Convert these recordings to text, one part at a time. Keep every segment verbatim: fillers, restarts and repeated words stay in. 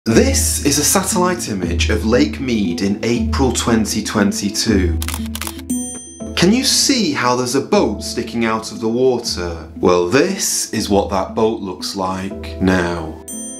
This is a satellite image of Lake Mead in April twenty twenty-two. Can you see how there's a boat sticking out of the water? Well, this is what that boat looks like now.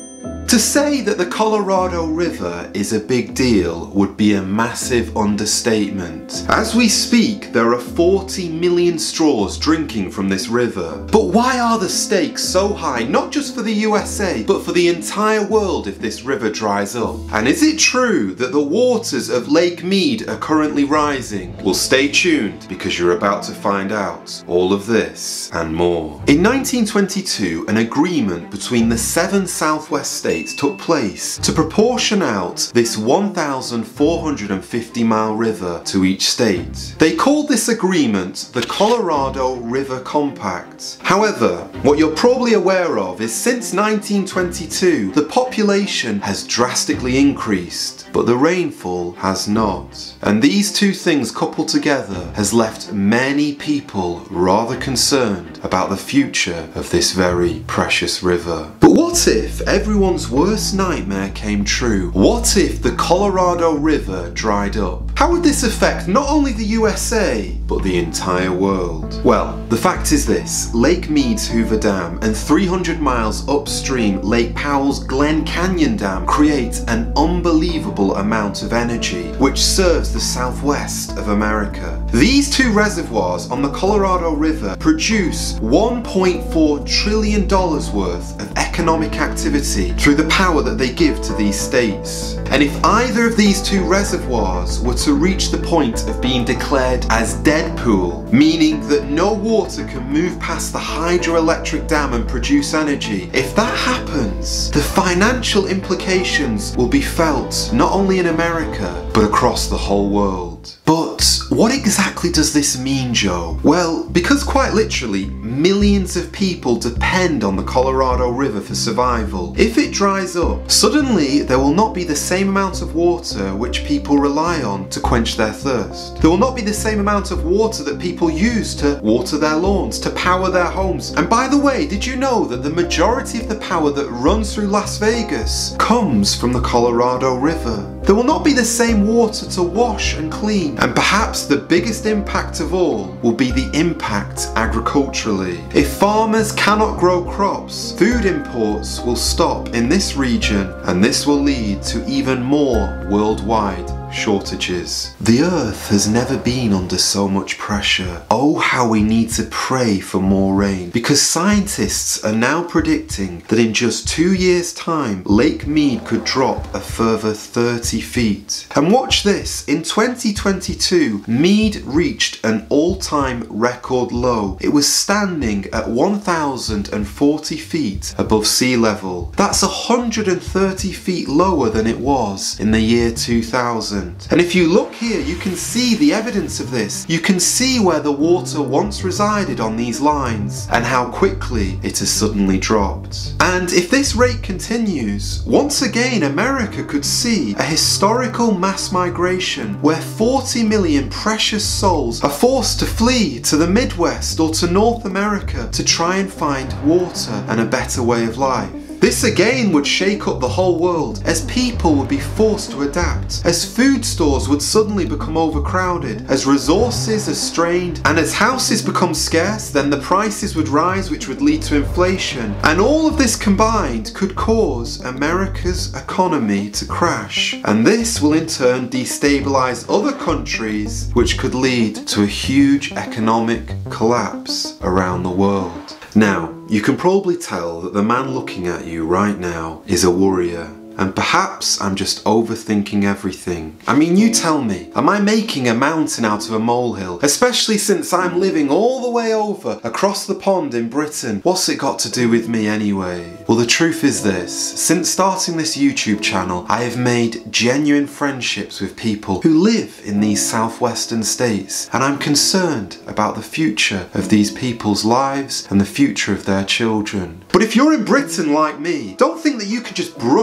To say that the Colorado River is a big deal would be a massive understatement. As we speak, there are forty million straws drinking from this river. But why are the stakes so high, not just for the U S A, but for the entire world if this river dries up? And is it true that the waters of Lake Mead are currently rising? Well, stay tuned, because you're about to find out all of this and more. In nineteen twenty-two, an agreement between the seven Southwest states took place to proportion out this one thousand four hundred fifty mile river to each state. They called this agreement the Colorado River Compact. However, what you're probably aware of is since nineteen twenty-two, the population has drastically increased, but the rainfall has not. And these two things coupled together has left many people rather concerned about the future of this very precious river. But what if everyone's worst nightmare came true? What if the Colorado River dried up? How would this affect not only the U S A, but the entire world? Well, the fact is this: Lake Mead's Hoover Dam and three hundred miles upstream Lake Powell's Glen Canyon Dam create an unbelievable amount of energy, which serves the southwest of America. These two reservoirs on the Colorado River produce one point four trillion dollars worth of economic activity through the power that they give to these states. And if either of these two reservoirs were to reach the point of being declared as dead pool, meaning that no water can move past the hydroelectric dam and produce energy, if that happens, the financial implications will be felt not only in America, but across the whole world. But what exactly does this mean, Joe? Well, because quite literally, millions of people depend on the Colorado River for survival. If it dries up, suddenly there will not be the same amount of water which people rely on to quench their thirst. There will not be the same amount of water that people use to water their lawns, to power their homes. And by the way, did you know that the majority of the power that runs through Las Vegas comes from the Colorado River? There will not be the same water to wash and clean. And perhaps the biggest impact of all will be the impact agriculturally. If farmers cannot grow crops, food imports will stop in this region, and this will lead to even more worldwide shortages. The earth has never been under so much pressure. Oh, how we need to pray for more rain, because scientists are now predicting that in just two years' time, Lake Mead could drop a further thirty feet. And watch this, in twenty twenty-two, Mead reached an all-time record low. It was standing at one thousand forty feet above sea level. That's one hundred thirty feet lower than it was in the year two thousand. And if you look here, you can see the evidence of this. You can see where the water once resided on these lines and how quickly it has suddenly dropped. And if this rate continues, once again America could see a historical mass migration where forty million precious souls are forced to flee to the Midwest or to North America to try and find water and a better way of life. This again would shake up the whole world, as people would be forced to adapt, as food stores would suddenly become overcrowded, as resources are strained, and as houses become scarce, then the prices would rise, which would lead to inflation. And all of this combined could cause America's economy to crash. And this will in turn destabilize other countries, which could lead to a huge economic collapse around the world. Now, you can probably tell that the man looking at you right now is a worrier. And perhaps I'm just overthinking everything. I mean, you tell me, am I making a mountain out of a molehill? Especially since I'm living all the way over across the pond in Britain. What's it got to do with me anyway? Well, the truth is this: since starting this YouTube channel, I have made genuine friendships with people who live in these southwestern states, and I'm concerned about the future of these people's lives and the future of their children. But if you're in Britain like me, don't think that you can just brush all of this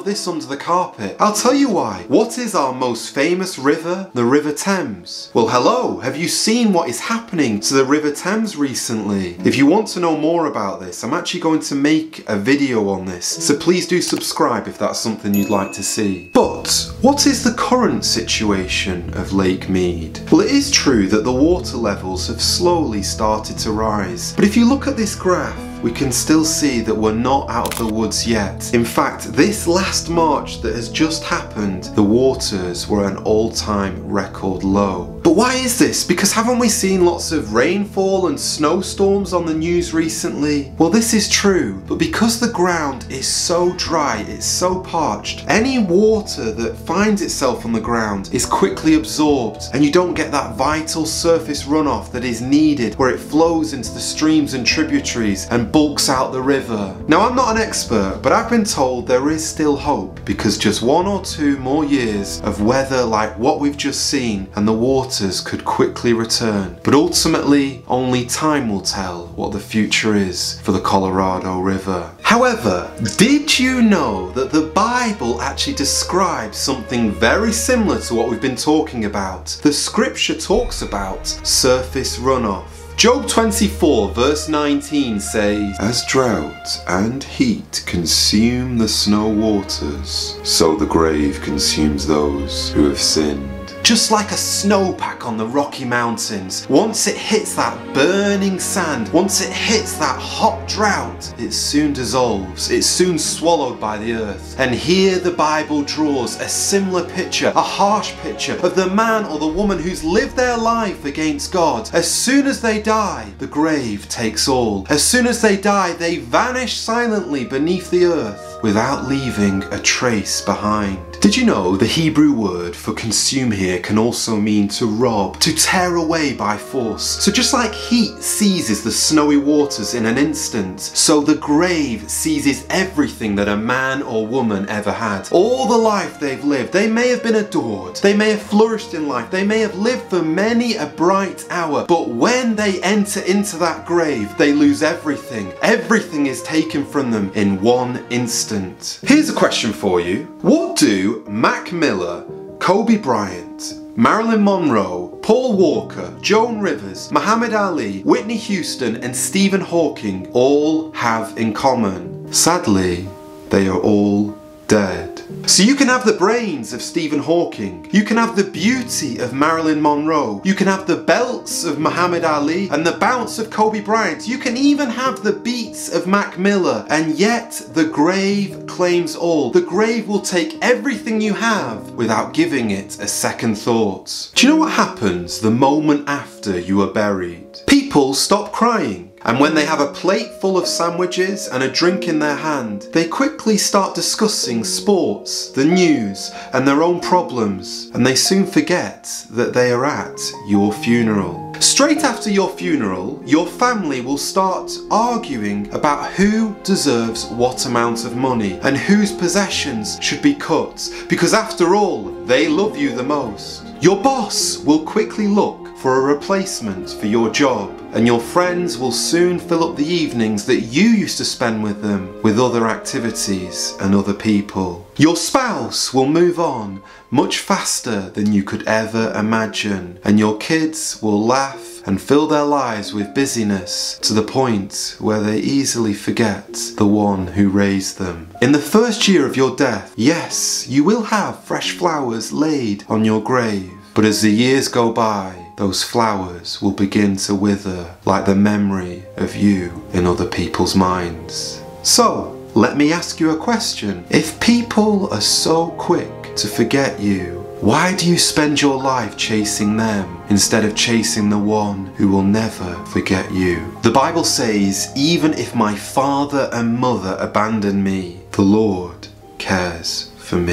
this under the carpet. I'll tell you why. What is our most famous river? The River Thames. Well, hello, have you seen what is happening to the River Thames recently? If you want to know more about this, I'm actually going to make a video on this, so please do subscribe if that's something you'd like to see. But what is the current situation of Lake Mead? Well, it is true that the water levels have slowly started to rise, but if you look at this graph, we can still see that we're not out of the woods yet. In fact, this last March that has just happened, the waters were at an all-time record low. But why is this? Because haven't we seen lots of rainfall and snowstorms on the news recently? Well, this is true, but because the ground is so dry, it's so parched, any water that finds itself on the ground is quickly absorbed, and you don't get that vital surface runoff that is needed where it flows into the streams and tributaries and bulks out the river. Now, I'm not an expert, but I've been told there is still hope, because just one or two more years of weather like what we've just seen and the waters could quickly return. But ultimately, only time will tell what the future is for the Colorado River. However, did you know that the Bible actually describes something very similar to what we've been talking about? The scripture talks about surface runoff. Job twenty-four verse nineteen says, "As drought and heat consume the snow waters, so the grave consumes those who have sinned." Just like a snowpack on the Rocky Mountains, once it hits that burning sand, once it hits that hot drought, it soon dissolves, it's soon swallowed by the earth. And here the Bible draws a similar picture, a harsh picture of the man or the woman who's lived their life against God. As soon as they die, the grave takes all. As soon as they die, they vanish silently beneath the earth without leaving a trace behind. Did you know the Hebrew word for consume here can also mean to rob, to tear away by force? So just like heat seizes the snowy waters in an instant, so the grave seizes everything that a man or woman ever had. All the life they've lived, they may have been adored, they may have flourished in life, they may have lived for many a bright hour, but when they enter into that grave, they lose everything. Everything is taken from them in one instant. Here's a question for you. What do Mac Miller, Kobe Bryant, Marilyn Monroe, Paul Walker, Joan Rivers, Muhammad Ali, Whitney Houston and Stephen Hawking all have in common? Sadly, they are all dead. So you can have the brains of Stephen Hawking, you can have the beauty of Marilyn Monroe, you can have the belts of Muhammad Ali and the bounce of Kobe Bryant, you can even have the beats of Mac Miller, and yet the grave claims all. The grave will take everything you have without giving it a second thought. Do you know what happens the moment after you are buried? People stop crying. And when they have a plate full of sandwiches and a drink in their hand, they quickly start discussing sports, the news, and their own problems, and they soon forget that they are at your funeral. Straight after your funeral, your family will start arguing about who deserves what amount of money and whose possessions should be cut, because after all, they love you the most. Your boss will quickly look for a replacement for your job, and your friends will soon fill up the evenings that you used to spend with them with other activities and other people. Your spouse will move on much faster than you could ever imagine, and your kids will laugh and fill their lives with busyness to the point where they easily forget the one who raised them. In the first year of your death, yes, you will have fresh flowers laid on your grave, but as the years go by, those flowers will begin to wither like the memory of you in other people's minds. So, let me ask you a question. If people are so quick to forget you, why do you spend your life chasing them instead of chasing the one who will never forget you? The Bible says, even if my father and mother abandon me, the Lord cares for me.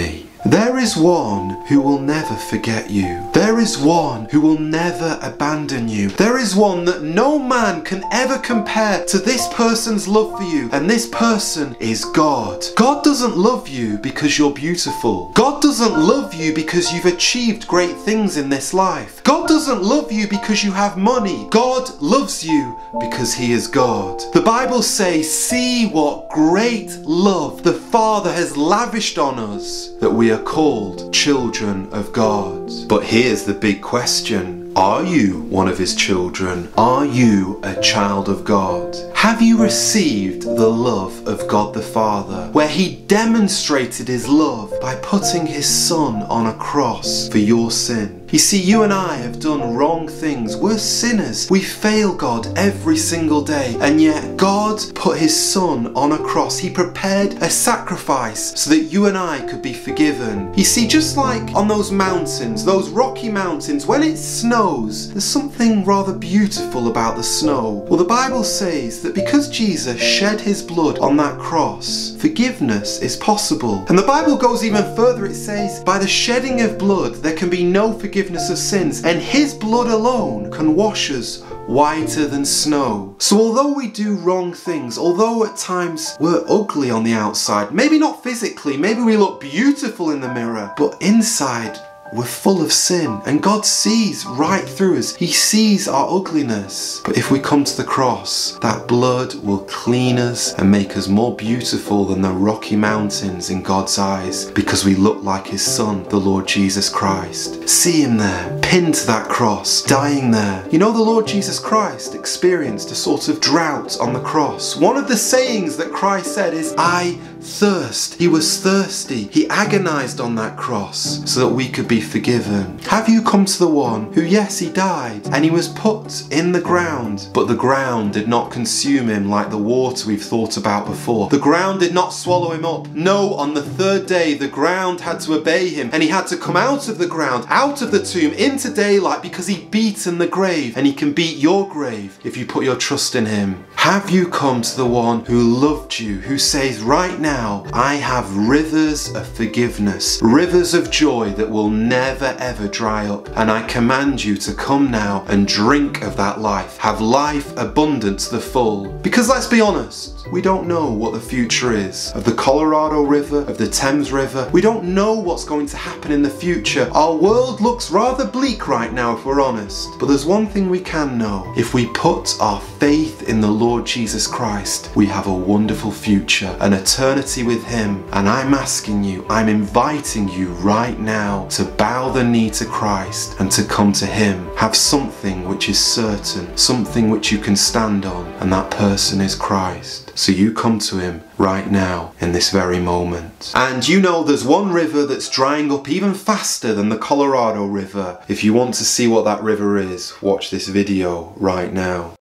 There is one who will never forget you. There is one who will never abandon you. There is one that no man can ever compare to this person's love for you, and this person is God. God doesn't love you because you're beautiful. God doesn't love you because you've achieved great things in this life. God doesn't love you because you have money. God loves you because he is God. The Bible says, see what great love the Father has lavished on us, that we are called children of God. But here's the big question. Are you one of his children? Are you a child of God? Have you received the love of God the Father, where he demonstrated his love by putting his Son on a cross for your sin? You see, you and I have done wrong things. We're sinners. We fail God every single day. And yet God put his Son on a cross. He prepared a sacrifice so that you and I could be forgiven. You see, just like on those mountains, those rocky mountains, when it snows, there's something rather beautiful about the snow. Well, the Bible says that because Jesus shed his blood on that cross, forgiveness is possible. And the Bible goes even further. It says, by the shedding of blood, there can be no forgiveness of sins, and his blood alone can wash us whiter than snow. So although we do wrong things, although at times we're ugly on the outside, maybe not physically, maybe we look beautiful in the mirror, but inside we're full of sin, and God sees right through us. He sees our ugliness. But if we come to the cross, that blood will clean us and make us more beautiful than the Rocky Mountains in God's eyes, because we look like his Son, the Lord Jesus Christ. See him there, pinned to that cross, dying there. You know, the Lord Jesus Christ experienced a sort of drought on the cross. One of the sayings that Christ said is, I thirst. He was thirsty. He agonized on that cross so that we could be forgiven. Have you come to the one who, yes, he died and he was put in the ground, but the ground did not consume him like the water we've thought about before. The ground did not swallow him up. No, on the third day the ground had to obey him, and he had to come out of the ground, out of the tomb, into daylight, because he'd beaten the grave, and he can beat your grave if you put your trust in him. Have you come to the one who loved you, who says right now, I have rivers of forgiveness, rivers of joy that will never ever dry up, and I command you to come now and drink of that life. Have life abundant to the full. Because let's be honest, we don't know what the future is of the Colorado River, of the Thames River. We don't know what's going to happen in the future. Our world looks rather bleak right now, if we're honest. But there's one thing we can know. If we put our faith in the Lord Jesus Christ, we have a wonderful future, an eternity with him. And I'm asking you, I'm inviting you right now to bow the knee to Christ and to come to him. Have something which is certain, something which you can stand on, and that person is Christ. So you come to him right now in this very moment. And you know there's one river that's drying up even faster than the Colorado River. If you want to see what that river is, watch this video right now.